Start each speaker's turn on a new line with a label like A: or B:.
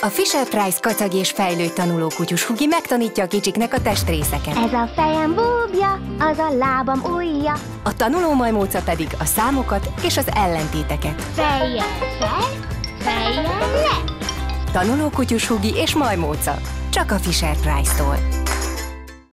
A: A Fisher-Price kacag és fejlő tanulókutyus Hugi megtanítja a kicsiknek a testrészeket.
B: Ez a fejem búbja, az a lábam ujja.
A: A tanulómajmóca pedig a számokat és az ellentéteket.
B: Fejjel fel, fejjel le.
A: Tanulókutyus Hugi és Majmóca. Csak a Fisher-Price-tól.